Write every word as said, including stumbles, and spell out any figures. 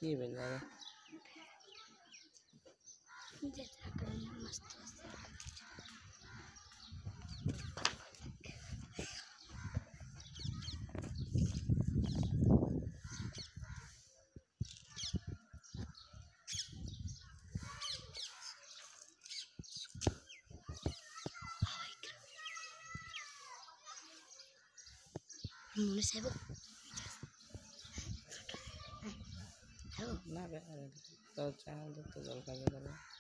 ये बन जाएगा मस्त Muna saya bu. ना बे तो चाहे तो जल का